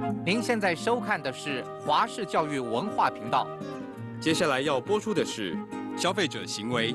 您现在收看的是华视教育文化频道。 接下来要播出的是消费者行为。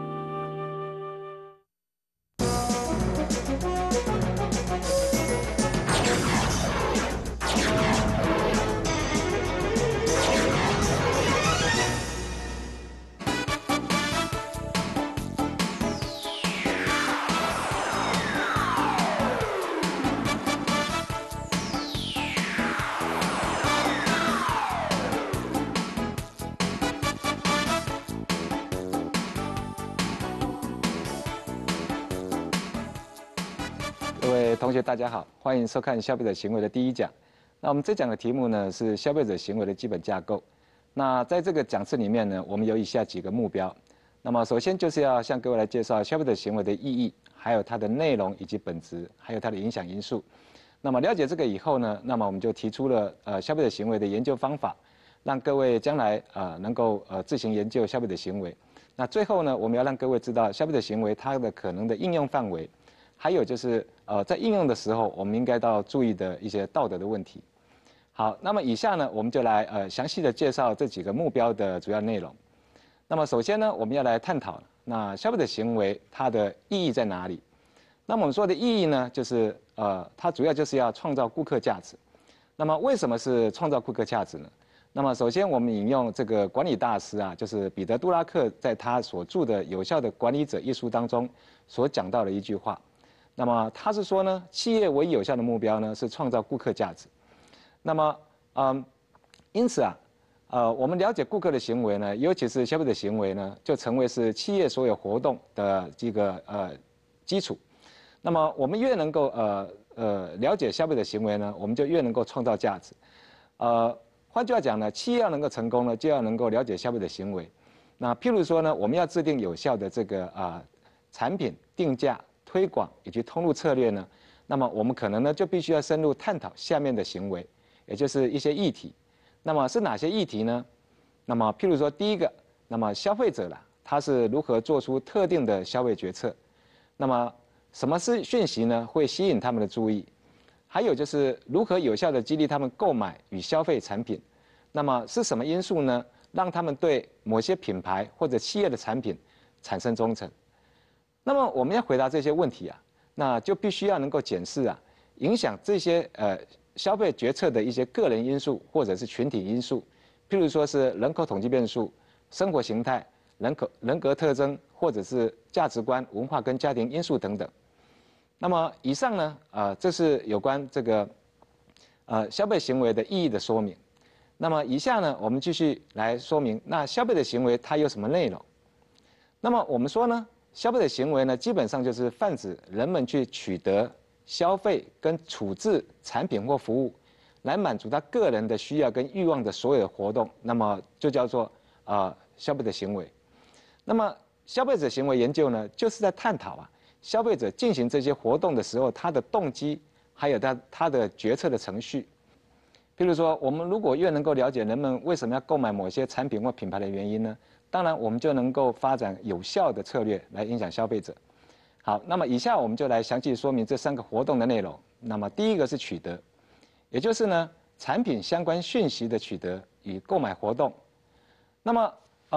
各位同学，大家好，欢迎收看消费者行为的第一讲。那我们这讲的题目呢是消费者行为的基本架构。那在这个讲次里面呢，我们有以下几个目标。那么首先就是要向各位来介绍消费者行为的意义，还有它的内容以及本质，还有它的影响因素。那么了解这个以后呢，那么我们就提出了消费者行为的研究方法，让各位将来能够自行研究消费者行为。那最后呢，我们要让各位知道消费者行为它的可能的应用范围。还有就是在应用的时候，我们应该要注意的一些道德的问题。好，那么以下呢，我们就来详细的介绍这几个目标的主要内容。那么首先呢，我们要来探讨那消费者行为它的意义在哪里？那么我们说的意义呢，就是它主要就是要创造顾客价值。那么为什么是创造顾客价值呢？那么首先我们引用这个管理大师啊，就是彼得·杜拉克在他所著的《有效的管理者》一书当中所讲到的一句话。那么他是说呢，企业唯一有效的目标呢是创造顾客价值。那么，因此啊，我们了解顾客的行为呢，尤其是消费者行为呢，就成为是企业所有活动的这个基础。那么我们越能够了解消费者行为呢，我们就越能够创造价值。换句话讲呢，企业要能够成功呢，就要能够了解消费者行为。那譬如说呢，我们要制定有效的这个产品定价、推广以及通路策略呢，那么我们可能呢就必须要深入探讨下面的行为，也就是一些议题。那么是哪些议题呢？那么譬如说第一个，那么消费者啦，他是如何做出特定的消费决策？那么什么是讯息呢会吸引他们的注意？还有就是如何有效的激励他们购买与消费产品？那么是什么因素呢让他们对某些品牌或者企业的产品产生忠诚？那么我们要回答这些问题啊，那就必须要能够检视啊，影响这些消费决策的一些个人因素或者是群体因素，譬如说是人口统计变数、生活形态、人格特征，或者是价值观、文化跟家庭因素等等。那么以上呢，这是有关这个消费行为的意义的说明。那么以下呢，我们继续来说明那消费的行为它有什么内容。那么我们说呢，消费者行为呢，基本上就是泛指人们去取得、消费跟处置产品或服务，来满足他个人的需要跟欲望的所有活动，那么就叫做消费者行为。那么消费者行为研究呢，就是在探讨啊，消费者进行这些活动的时候，他的动机，还有他的决策的程序。譬如说，我们如果越能够了解人们为什么要购买某些产品或品牌的原因呢？当然，我们就能够发展有效的策略来影响消费者。好，那么以下我们就来详细说明这3个活动的内容。那么第一个是取得，也就是呢产品相关讯息的取得与购买活动。那么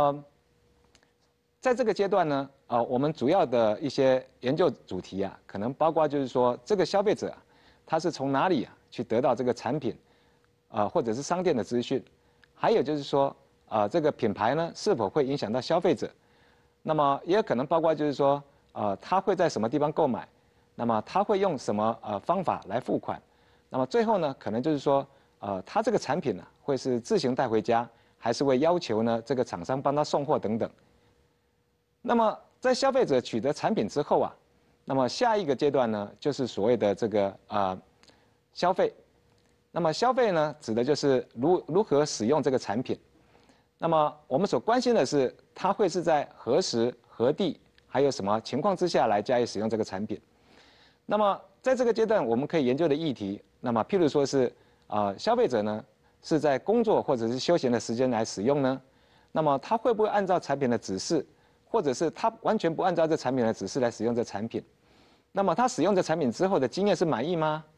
在这个阶段呢，我们主要的一些研究主题啊，可能包括就是说这个消费者啊，他是从哪里去得到这个产品，或者是商店的资讯，还有就是说。这个品牌呢是否会影响到消费者？那么也有可能包括就是说，他会在什么地方购买？那么他会用什么方法来付款？那么最后呢，可能就是说，他这个产品呢会是自行带回家，还是会要求呢这个厂商帮他送货等等。那么在消费者取得产品之后啊，那么下一个阶段呢就是所谓的这个消费。那么消费呢指的就是如何使用这个产品。那么我们所关心的是，它会是在何时何地，还有什么情况之下来加以使用这个产品。那么在这个阶段，我们可以研究的议题，那么譬如说是消费者呢是在工作或者是休闲的时间来使用呢，那么他会不会按照产品的指示，或者是他完全不按照这产品的指示来使用这产品？那么他使用这产品之后的经验是满意吗？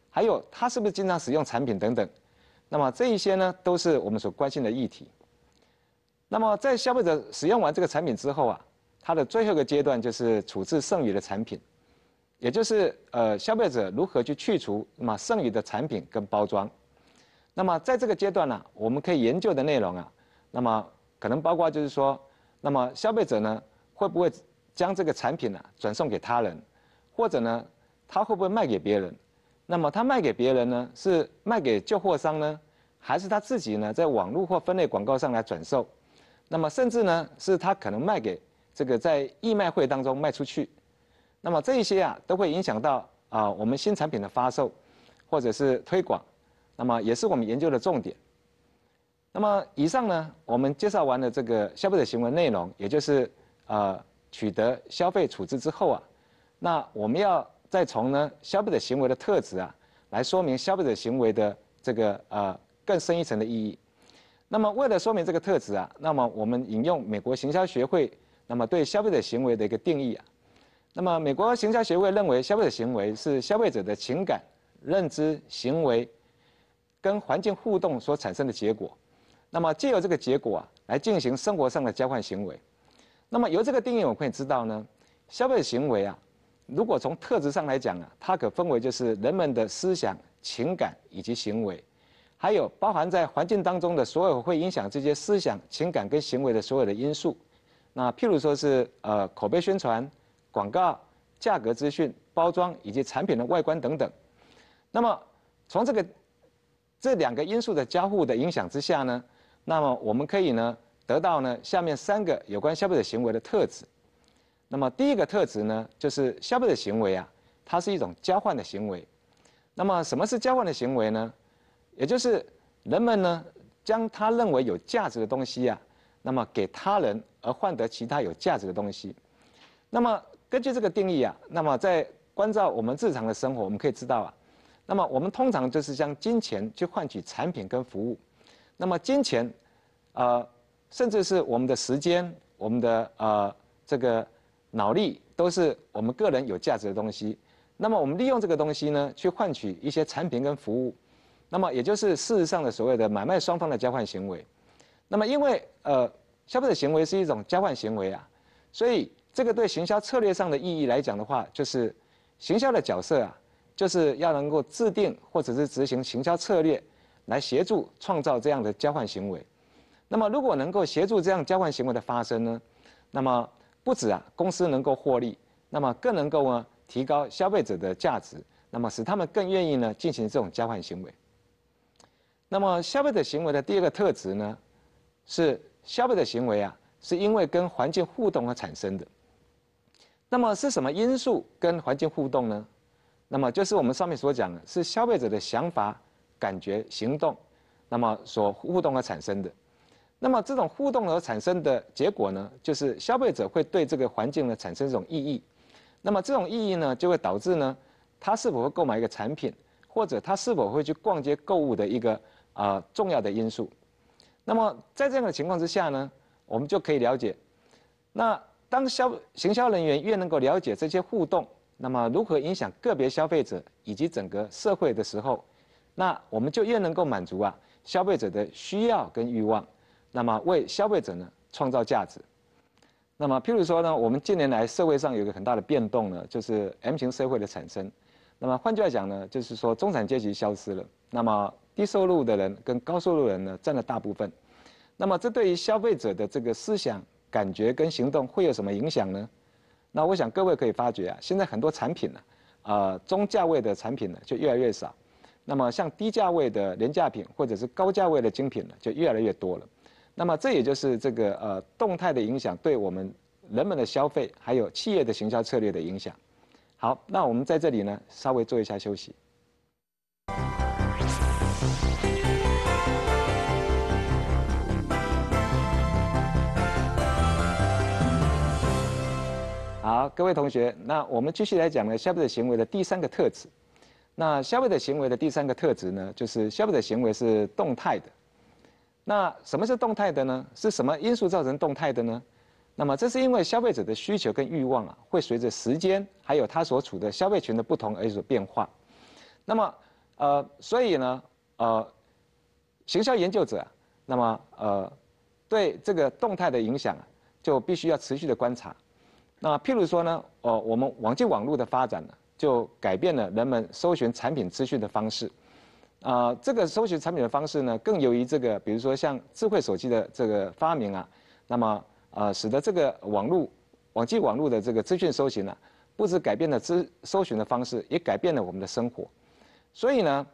还有他是不是经常使用产品等等。那么这一些呢，都是我们所关心的议题。那么在消费者使用完这个产品之后啊，它的最后一个阶段就是处置剩余的产品，也就是消费者如何去去除剩余的产品跟包装。那么在这个阶段呢，我们可以研究的内容啊，那么可能包括就是说，那么消费者呢会不会将这个产品呢转送给他人，或者呢他会不会卖给别人？那么他卖给别人呢，是卖给旧货商呢，还是他自己呢在网络或分类广告上来转售？那么甚至呢是他可能卖给这个在义卖会当中卖出去。那么这一些啊都会影响到我们新产品的发售或者是推广，那么也是我们研究的重点。那么以上呢，我们介绍完了这个消费者行为内容，也就是取得消费处置之后啊，那我们要再从呢消费者行为的特质啊，来说明消费者行为的这个更深一层的意义。那么为了说明这个特质啊，那么我们引用美国行销学会那么对消费者行为的一个定义啊。那么美国行销学会认为，消费者行为是消费者的情感、认知、行为跟环境互动所产生的结果。那么藉由这个结果啊，来进行生活上的交换行为。那么由这个定义，我们可以知道呢，消费者行为啊，如果从特质上来讲啊，它可分为就是人们的思想、情感以及行为，还有包含在环境当中的所有会影响这些思想、情感跟行为的所有的因素。那譬如说是口碑宣传、广告、价格资讯、包装以及产品的外观等等。那么从这两个因素的交互的影响之下呢，那么我们可以呢得到呢下面3个有关消费者行为的特质。那么第一个特质呢，就是消费者行为啊，它是一种交换的行为。那么什么是交换的行为呢？也就是人们呢将他认为有价值的东西啊，那么给他人而换得其他有价值的东西。那么根据这个定义啊，那么在关照我们日常的生活，我们可以知道啊，那么我们通常就是将金钱去换取产品跟服务。那么金钱，甚至是我们的时间、我们的这个脑力，都是我们个人有价值的东西。那么我们利用这个东西呢，去换取一些产品跟服务。那么也就是事实上的所谓的买卖双方的交换行为。那么因为消费者行为是一种交换行为啊，所以这个对行销策略上的意义来讲的话，就是行销的角色啊，就是要能够制定或者是执行行销策略，来协助创造这样的交换行为。那么如果能够协助这样交换行为的发生呢，那么不止公司能够获利，那么更能够提高消费者的价值，那么使他们更愿意呢进行这种交换行为。那么消费者行为的第二个特质呢，是消费者行为啊，是因为跟环境互动而产生的。那么是什么因素跟环境互动呢？那么就是我们上面所讲的，是消费者的想法、感觉、行动，那么所互动而产生的。那么这种互动而产生的结果呢，就是消费者会对这个环境呢产生这种意义。那么这种意义呢，就会导致呢，他是否会购买一个产品，或者他是否会去逛街购物的一个重要的因素。那么在这样的情况之下呢，我们就可以了解，那当行销人员越能够了解这些互动，那么如何影响个别消费者以及整个社会的时候，那我们就越能够满足消费者的需要跟欲望，那么为消费者呢创造价值。那么譬如说呢，我们近年来社会上有一个很大的变动呢，就是 M 型社会的产生。那么换句话讲呢，就是说中产阶级消失了，那么低收入的人跟高收入人呢占了大部分。那么这对于消费者的这个思想、感觉跟行动会有什么影响呢？那我想各位可以发觉现在很多产品呢，中价位的产品呢就越来越少，那么像低价位的廉价品或者是高价位的精品呢就越来越多了。那么这也就是这个动态的影响对我们人们的消费还有企业的行销策略的影响。好，那我们在这里呢稍微做一下休息。好，各位同学，那我们继续来讲呢消费者行为的第3个特质。那消费者行为的第3个特质呢，就是消费者行为是动态的。那什么是动态的呢？是什么因素造成动态的呢？那么这是因为消费者的需求跟欲望会随着时间还有他所处的消费群的不同而有所变化。那么所以呢，行销研究者，那么对这个动态的影响就必须要持续的观察。那譬如说呢，我们网络的发展呢，就改变了人们搜寻产品资讯的方式。这个搜寻产品的方式呢，更由于这个，比如说像智慧手机的这个发明啊，那么使得这个网际网络的这个资讯搜寻呢，不止改变了搜寻的方式，也改变了我们的生活。所以呢，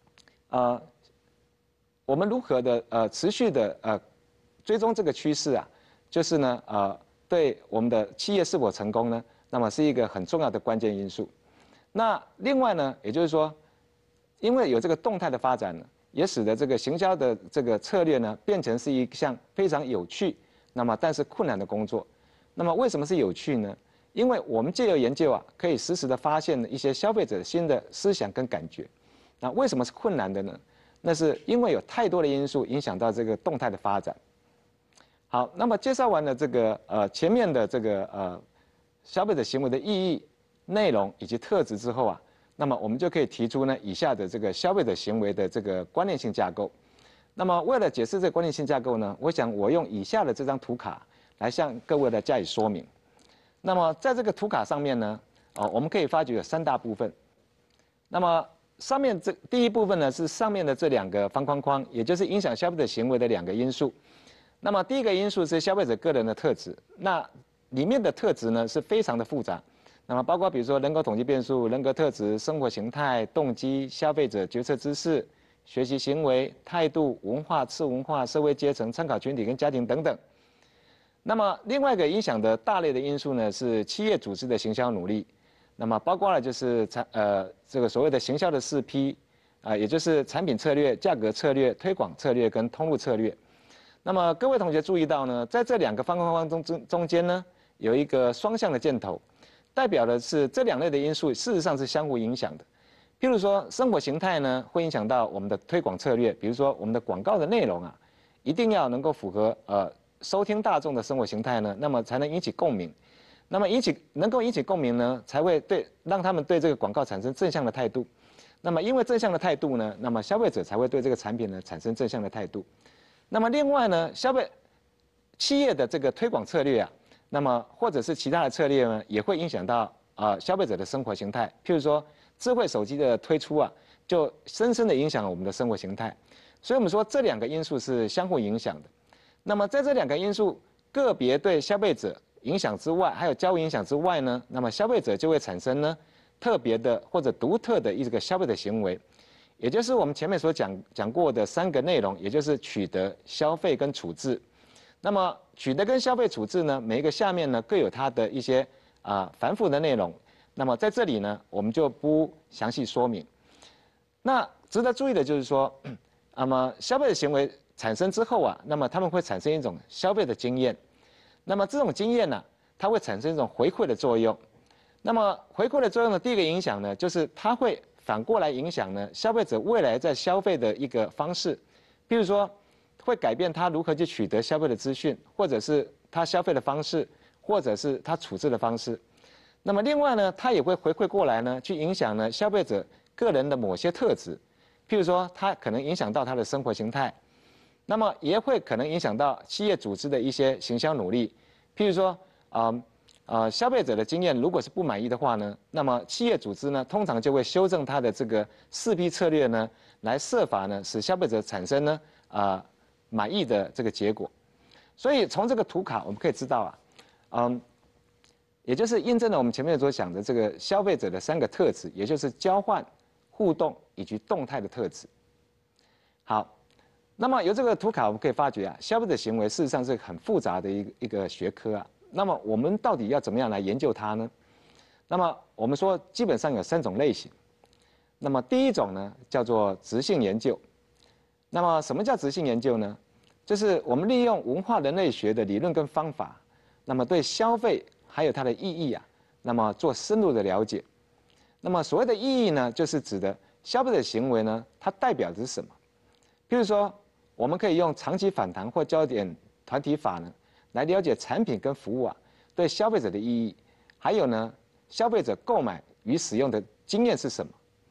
我们如何的持续的追踪这个趋势啊，就是呢对我们的企业是否成功呢，那么是一个很重要的关键因素。那另外呢，也就是说，因为有这个动态的发展呢，也使得这个行销的这个策略呢，变成是一项非常有趣，那么但是困难的工作。那么为什么是有趣呢？因为我们借由研究啊，可以实时的发现一些消费者新的思想跟感觉。那为什么是困难的呢？那是因为有太多的因素影响到这个动态的发展。好，那么介绍完了这个前面的这个消费者行为的意义、内容以及特质之后啊，那么我们就可以提出呢以下的这个消费者行为的这个观念性架构。那么为了解释这个观念性架构呢，我想我用以下的这张图卡来向各位的加以说明。那么在这个图卡上面呢，我们可以发觉有3大部分。那么上面第一部分呢是上面的这2个方框框，也就是影响消费者行为的2个因素。那么第一个因素是消费者个人的特质，那里面的特质呢是非常的复杂。那么包括比如说人口统计变数、人格特质、生活形态、动机、消费者决策知识、学习行为、态度、文化、次文化、社会阶层、参考群体跟家庭等等。那么另外一个影响的大类的因素呢是企业组织的行销努力，那么包括了就是这个所谓的行销的4P，也就是产品策略、价格策略、推广策略跟通路策略。那么各位同学注意到呢，在这2个方框中间呢，有一个双向的箭头，代表的是这2类的因素事实上是相互影响的。譬如说生活形态呢，会影响到我们的推广策略，比如说我们的广告的内容啊，一定要能够符合收听大众的生活形态呢，那么才能引起共鸣。那么能够引起共鸣呢，才会让他们对这个广告产生正向的态度。那么因为正向的态度呢，那么消费者才会对这个产品呢产生正向的态度。那么另外呢，企业的这个推广策略啊，那么或者是其他的策略呢，也会影响到消费者的生活形态。譬如说智慧手机的推出啊，就深深的影响了我们的生活形态。所以我们说这2个因素是相互影响的。那么在这2个因素个别对消费者影响之外，还有交互影响之外呢，那么消费者就会产生呢特别的或者独特的一个消费的行为。也就是我们前面所讲过的3个内容，也就是取得、消费跟处置。那么取得跟消费处置呢，每一个下面呢各有它的一些繁复的内容。那么在这里呢，我们就不详细说明。那值得注意的就是说，那么消费的行为产生之后啊，那么他们会产生一种消费的经验。那么这种经验呢，它会产生一种回馈的作用。那么回馈的作用的第一个影响呢，就是它会反过来影响呢消费者未来在消费的一个方式，比如说会改变他如何去取得消费的资讯，或者是他消费的方式，或者是他处置的方式。那么另外呢，它也会回馈过来呢，去影响呢消费者个人的某些特质，譬如说它可能影响到他的生活形态，那么也会可能影响到企业组织的一些行销努力，譬如说消费者的经验如果是不满意的话呢，那么企业组织呢通常就会修正它的这个4P 策略呢，来设法呢使消费者产生呢满意的这个结果。所以从这个图卡我们可以知道也就是印证了我们前面所讲的这个消费者的3个特质，也就是交换、互动以及动态的特质。好，那么由这个图卡我们可以发觉消费者行为事实上是很复杂的一个学科那么我们到底要怎么样来研究它呢？那么我们说基本上有3种类型。那么第一种呢叫做质性研究。那么什么叫质性研究呢？就是我们利用文化人类学的理论跟方法，那么对消费还有它的意义那么做深入的了解。那么所谓的意义呢，就是指的消费者行为呢，它代表的是什么？譬如说，我们可以用长期反弹或焦点团体法呢，来了解产品跟服务对消费者的意义，还有呢，消费者购买与使用的经验是什么？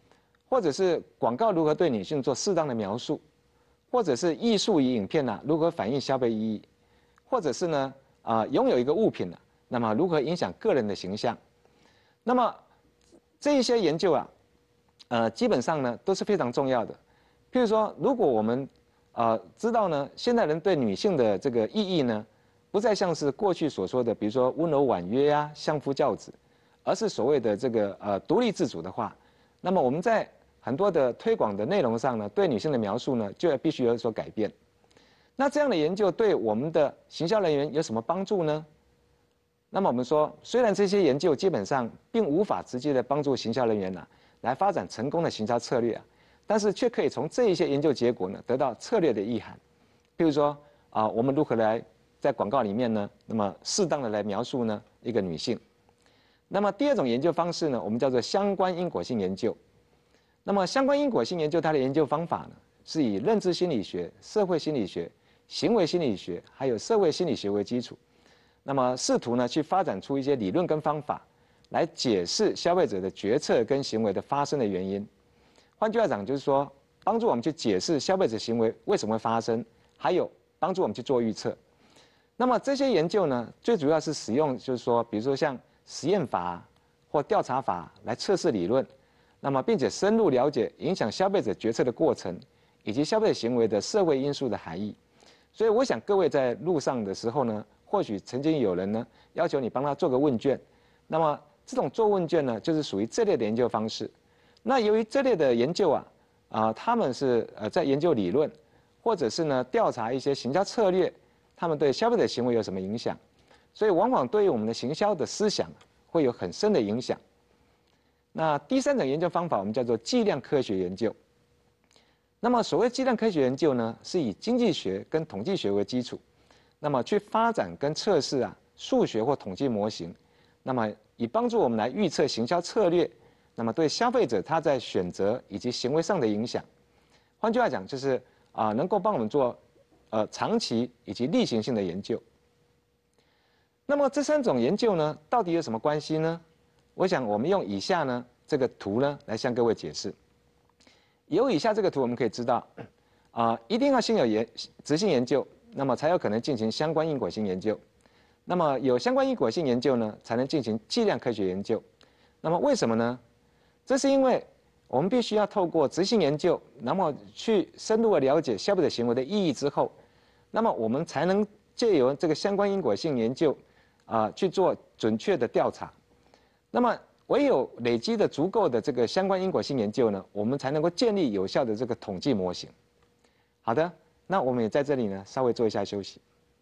或者是广告如何对女性做适当的描述，或者是艺术与影片如何反映消费意义，或者是呢拥有一个物品那么如何影响个人的形象。那么这一些研究基本上呢都是非常重要的。譬如说，如果我们知道呢，现代人对女性的这个意义呢，不再像是过去所说的，比如说温柔婉约相夫教子，而是所谓的这个独立自主的话，那么我们在很多的推广的内容上呢，对女性的描述呢，就要必须有所改变。那这样的研究对我们的行销人员有什么帮助呢？那么我们说，虽然这些研究基本上并无法直接的帮助行销人员来发展成功的行销策略但是却可以从这一些研究结果呢，得到策略的意涵。譬如说我们如何来在广告里面呢，那么适当的来描述呢一个女性。那么第二种研究方式呢，我们叫做相关因果性研究。那么相关因果性研究它的研究方法呢，是以认知心理学、社会心理学、行为心理学还有社会心理学为基础，那么试图呢去发展出一些理论跟方法，来解释消费者的决策跟行为的发生的原因。换句话讲，就是说帮助我们去解释消费者行为为什么会发生，还有帮助我们去做预测。那么这些研究呢，最主要是使用就是说，比如说像实验法或调查法来测试理论，那么并且深入了解影响消费者决策的过程，以及消费者行为的社会因素的含义。所以我想各位在路上的时候呢，或许曾经有人呢要求你帮他做个问卷，那么这种做问卷呢，就是属于这类的研究方式。那由于这类的研究他们是在研究理论，或者是呢调查一些行销策略，他们对消费者行为有什么影响，所以往往对于我们的行销的思想会有很深的影响。那第三种研究方法我们叫做计量科学研究。那么所谓计量科学研究呢，是以经济学跟统计学为基础，那么去发展跟测试数学或统计模型，那么以帮助我们来预测行销策略，那么对消费者他在选择以及行为上的影响。换句话讲，就是能够帮我们做长期以及例行性的研究。那么这三种研究呢，到底有什么关系呢？我想我们用以下呢这个图呢来向各位解释。由以下这个图我们可以知道，一定要先有质性研究，那么才有可能进行相关因果性研究。那么有相关因果性研究呢，才能进行计量科学研究。那么为什么呢？这是因为我们必须要透过质性研究，那么去深入的了解消费者行为的意义之后，那么我们才能借由这个相关因果性研究去做准确的调查。那么唯有累积的足够的这个相关因果性研究呢，我们才能够建立有效的这个统计模型。好的，那我们也在这里呢稍微做一下休息。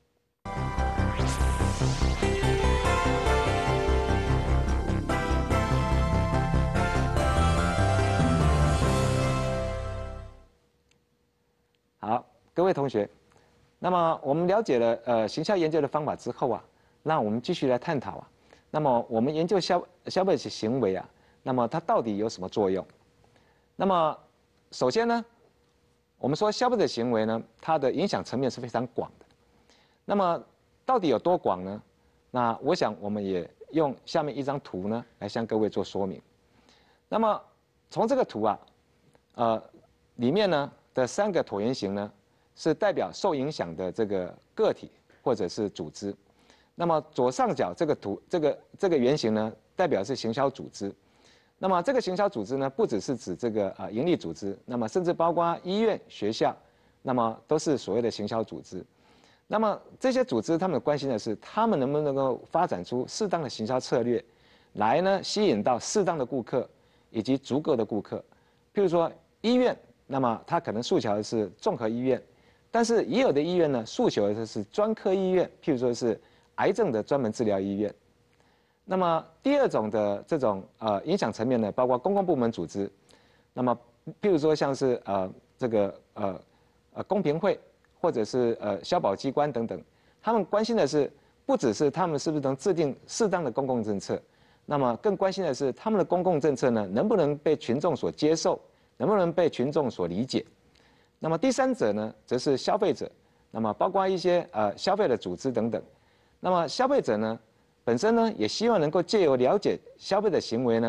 好，各位同学，那么我们了解了行销研究的方法之后那我们继续来探讨那么我们研究消费者行为那么它到底有什么作用？那么首先呢，我们说消费者行为呢，它的影响层面是非常广的。那么到底有多广呢？那我想我们也用下面一张图呢来向各位做说明。那么从这个图里面呢的3个椭圆形呢，是代表受影响的这个个体或者是组织。那么左上角这个图，这个圆形呢，代表是行销组织。那么这个行销组织呢，不只是指这个营利组织，那么甚至包括医院、学校，那么都是所谓的行销组织。那么这些组织他们关心的是，他们能不能够发展出适当的行销策略，来呢吸引到适当的顾客以及足够的顾客。譬如说医院，那么它可能诉求的是综合医院，但是也有的医院呢，诉求的是专科医院，譬如说是癌症的专门治疗医院。那么第二种的这种影响层面呢，包括公共部门组织，那么譬如说像是公平会或者是消保机关等等，他们关心的是不只是他们是不是能制定适当的公共政策，那么更关心的是他们的公共政策呢能不能被群众所接受，能不能被群众所理解。那么第三者呢，则是消费者，那么包括一些消费的组织等等。那么消费者呢，本身呢也希望能够借由了解消费的行为呢，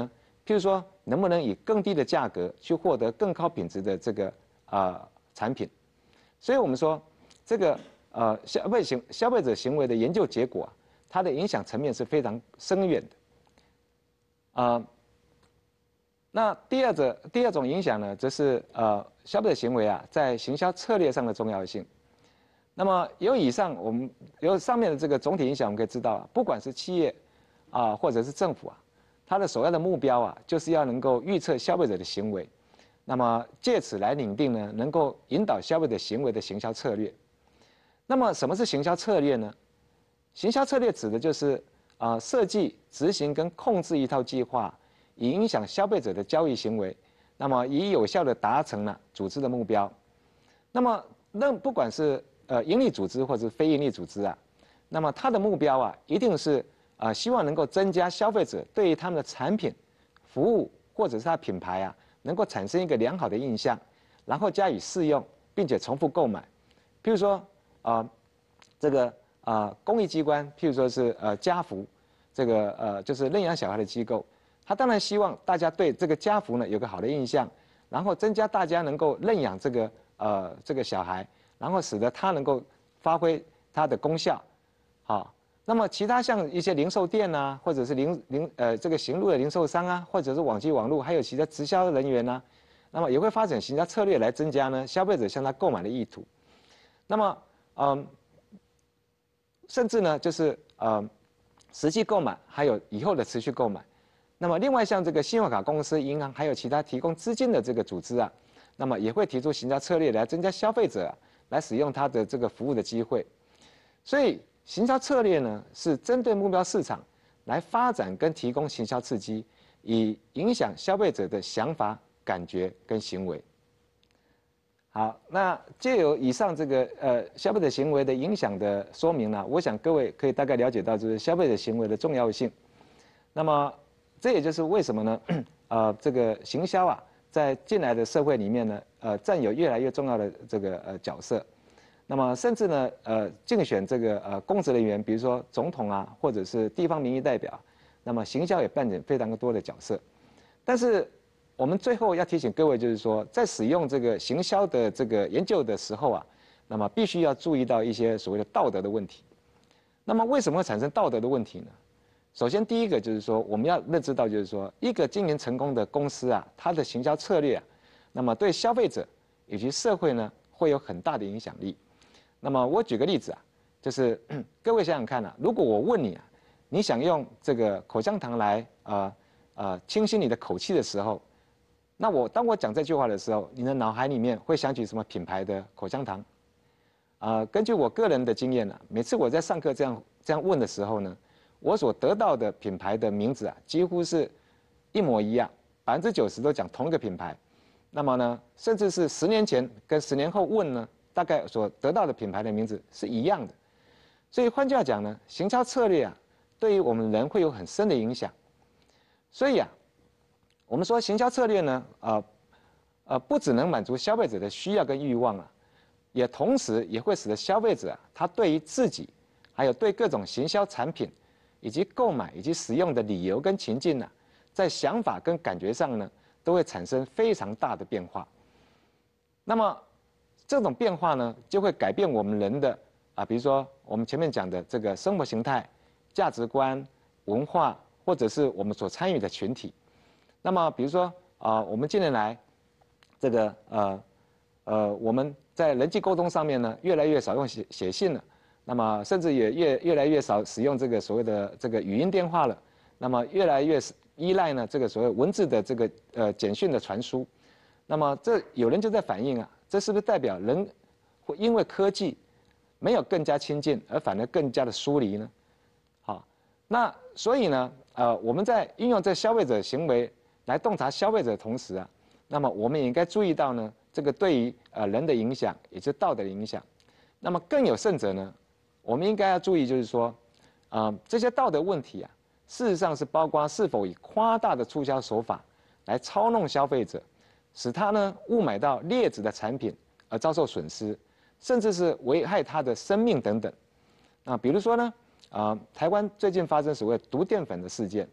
譬如说能不能以更低的价格去获得更高品质的这个产品。所以我们说这个消费者行为的研究结果它的影响层面是非常深远的。那第二种影响呢，则是消费者行为在行销策略上的重要性。那么由上面的这个总体影响，我们可以知道不管是企业或者是政府它的首要的目标就是要能够预测消费者的行为，那么借此来拟定呢，能够引导消费者行为的行销策略。那么什么是行销策略呢？行销策略指的就是设计、执行跟控制一套计划，以影响消费者的交易行为，那么以有效的达成了组织的目标。那么不管是营利组织或者非营利组织那么它的目标一定是希望能够增加消费者对于他们的产品、服务或者是它品牌能够产生一个良好的印象，然后加以适用，并且重复购买。譬如说这个公益机关，譬如说是家福，这个就是认养小孩的机构，他当然希望大家对这个家福呢有个好的印象，然后增加大家能够认养这个小孩，然后使得他能够发挥它的功效。那么其他像一些零售店或者是这个行路的零售商或者是网际网络，还有其他直销人员那么也会发展行销策略来增加呢消费者向他购买的意图。那么甚至呢就是实际购买，还有以后的持续购买。那么另外像这个信用卡公司、银行，还有其他提供资金的这个组织那么也会提出行销策略来增加消费者来使用它的这个服务的机会。所以行销策略呢是针对目标市场来发展跟提供行销刺激，以影响消费者的想法、感觉跟行为。好，那藉由以上这个消费者行为的影响的说明呢，我想各位可以大概了解到就是消费者行为的重要性。那么这也就是为什么呢这个行销在近来的社会里面呢占有越来越重要的这个角色。那么甚至呢竞选这个公职人员，比如说总统或者是地方民意代表，那么行销也扮演非常多的角色。但是我们最后要提醒各位，就是说在使用这个行销的这个研究的时候那么必须要注意到一些所谓的道德的问题。那么为什么会产生道德的问题呢？首先第一个就是说，我们要认知到，就是说一个经营成功的公司它的行销策略那么对消费者以及社会呢会有很大的影响力。那么我举个例子就是各位想想看如果我问你你想用这个口香糖来清新你的口气的时候，那当我讲这句话的时候，你的脑海里面会想起什么品牌的口香糖？根据我个人的经验每次我在上课这样问的时候呢，我所得到的品牌的名字几乎是一模一样，90%都讲同一个品牌。那么呢，甚至是10年前跟10年后问呢，大概所得到的品牌的名字是一样的。所以换句话讲呢，行销策略对于我们人会有很深的影响。所以我们说行销策略呢不只能满足消费者的需要跟欲望也同时也会使得消费者他对于自己还有对各种行销产品以及购买以及使用的理由跟情境在想法跟感觉上呢都会产生非常大的变化。那么这种变化呢就会改变我们人的比如说我们前面讲的这个生活形态、价值观、文化，或者是我们所参与的群体。那么比如说我们近年来这个我们在人际沟通上面呢越来越少用写信了，那么甚至也越来越少使用这个所谓的这个语音电话了，那么越来越依赖呢这个所谓文字的这个简讯的传输。那么有人就在反映这是不是代表人会因为科技没有更加亲近，而反而更加的疏离呢？好，那所以呢我们在运用这消费者行为来洞察消费者的同时那么我们也应该注意到呢这个对于人的影响，也就是道德的影响。那么更有甚者呢，我们应该要注意，就是说这些道德问题事实上是包括是否以夸大的促销手法来操弄消费者，使他呢误买到劣质的产品而遭受损失，甚至是危害他的生命等等。比如说呢台湾最近发生所谓毒淀粉的事件，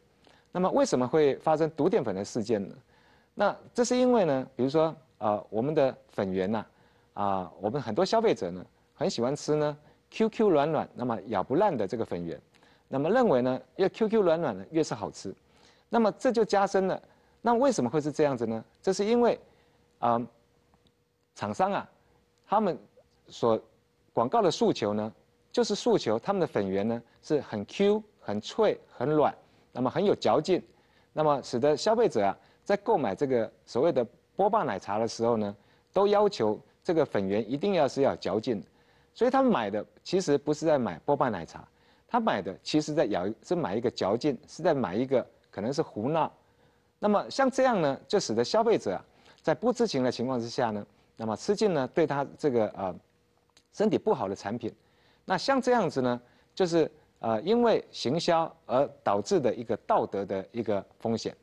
那么为什么会发生毒淀粉的事件呢？那这是因为呢，比如说我们的粉圆呐，我们很多消费者呢很喜欢吃呢 QQ 软软，那么咬不烂的这个粉圆，那么认为呢越 QQ 软软呢越是好吃，那么这就加深了。那为什么会是这样子呢？这是因为厂商啊，他们所广告的诉求呢，就是诉求他们的粉圆呢是很 Q、很脆、很软，那么很有嚼劲，那么使得消费者啊在购买这个所谓的波霸奶茶的时候呢，都要求这个粉圆一定要有嚼劲的，所以他们买的其实不是在买波霸奶茶，他买的其实是买一个嚼劲，是在买一个可能是胡闹。那么像这样呢，就使得消费者啊在不知情的情况之下呢，那么吃进呢对他这个身体不好的产品。那像这样子呢，就是因为行销而导致的一个道德的一个风险。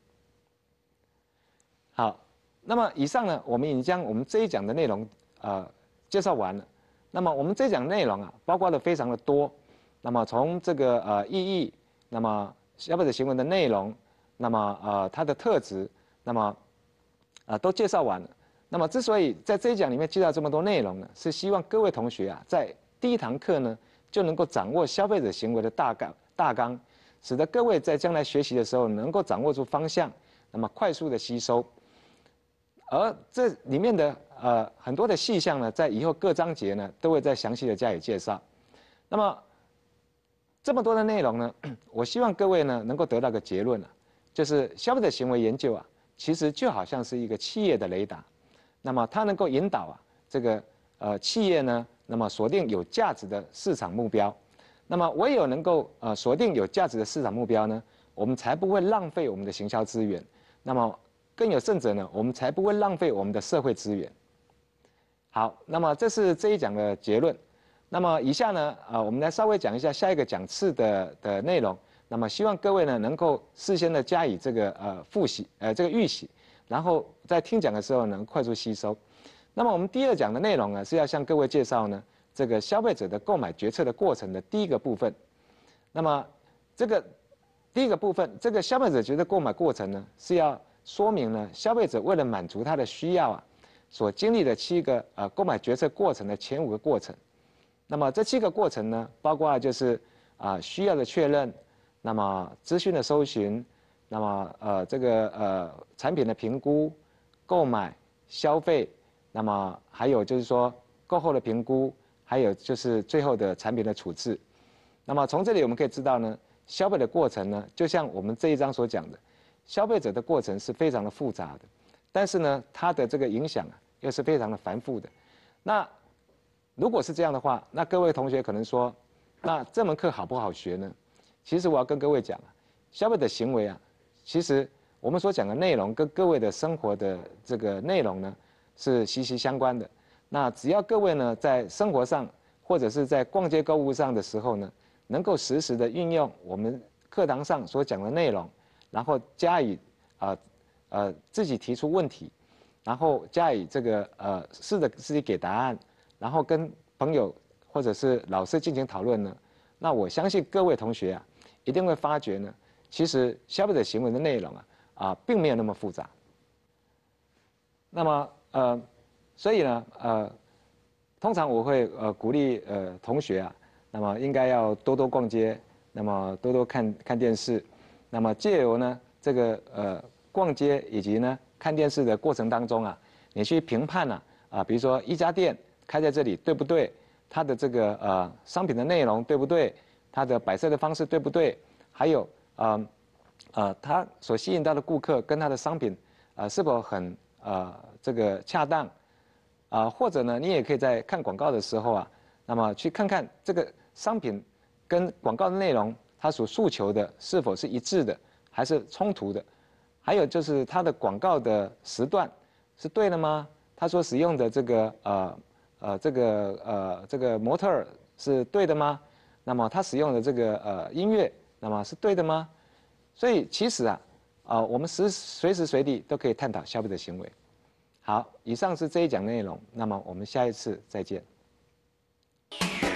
好，那么以上呢，我们已经将我们这一讲的内容介绍完了。那么我们这一讲内容啊，包括的非常的多。那么从这个意义，那么消费者行为的内容，那么它的特质，那么都介绍完了。那么之所以在这一讲里面介绍这么多内容呢，是希望各位同学啊，在第一堂课呢就能够掌握消费者行为的大纲，使得各位在将来学习的时候能够掌握住方向，那么快速的吸收。而这里面的很多的细项呢，在以后各章节呢都会再详细的加以介绍。那么这么多的内容呢，我希望各位呢能够得到个结论啊，就是消费者行为研究啊，其实就好像是一个企业的雷达，那么它能够引导这个企业呢，那么锁定有价值的市场目标。那么唯有能够锁定有价值的市场目标呢，我们才不会浪费我们的行销资源。那么更有甚者呢，我们才不会浪费我们的社会资源。好，那么这是这一讲的结论。那么以下呢，我们来稍微讲一下下一个讲次的内容。那么希望各位呢能够事先的加以这个复习，这个预习，然后在听讲的时候能快速吸收。那么我们第二讲的内容呢，是要向各位介绍呢这个消费者的购买决策的过程的第一个部分。那么这个第一个部分，这个消费者决策购买过程呢，是要说明呢消费者为了满足他的需要所经历的7个购买决策过程的前5个过程。那么这7个过程呢，包括就是需要的确认，那么资讯的搜寻，那么这个产品的评估、购买、消费，那么还有就是说购后的评估，还有就是最后的产品的处置。那么从这里我们可以知道呢，消费的过程呢，就像我们这一章所讲的，消费者的过程是非常的复杂的，但是呢，它的这个影响又是非常的繁复的。那如果是这样的话，那各位同学可能说，那这门课好不好学呢？其实我要跟各位讲消费者行为其实我们所讲的内容跟各位的生活的这个内容呢是息息相关的。那只要各位呢在生活上或者是在逛街购物上的时候呢，能够实时的运用我们课堂上所讲的内容，然后加以自己提出问题，然后加以这个试着自己给答案，然后跟朋友或者是老师进行讨论呢，那我相信各位同学一定会发觉呢，其实消费者行为的内容并没有那么复杂。那么所以呢通常我会鼓励同学那么应该要多多逛街，那么多多看电视，那么借由呢这个逛街以及呢看电视的过程当中你去评判比如说一家店开在这里对不对，它的这个商品的内容对不对，它的摆设的方式对不对，还有它所吸引到的顾客跟它的商品是否很这个恰当或者呢你也可以在看广告的时候那么去看看这个商品跟广告的内容它所诉求的是否是一致的，还是冲突的，还有就是它的广告的时段是对的吗？它所使用的这个这个模特儿是对的吗？那么它使用的这个音乐，那么是对的吗？所以其实我们随时随地都可以探讨消费者行为。好，以上是这一讲内容，那么我们下一次再见。